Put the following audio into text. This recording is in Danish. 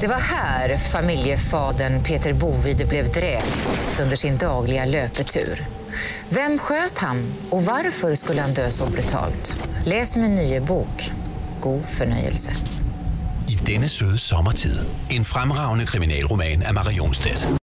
Det var här familjefadern Peter Bovide blev dräpt under sin dagliga löpetur. Vem sköt han och varför skulle han dö så brutalt? Läs min nya bok. God fornøjelse. I denne søde sommertid. En fremragende kriminalroman af Marion Stedt.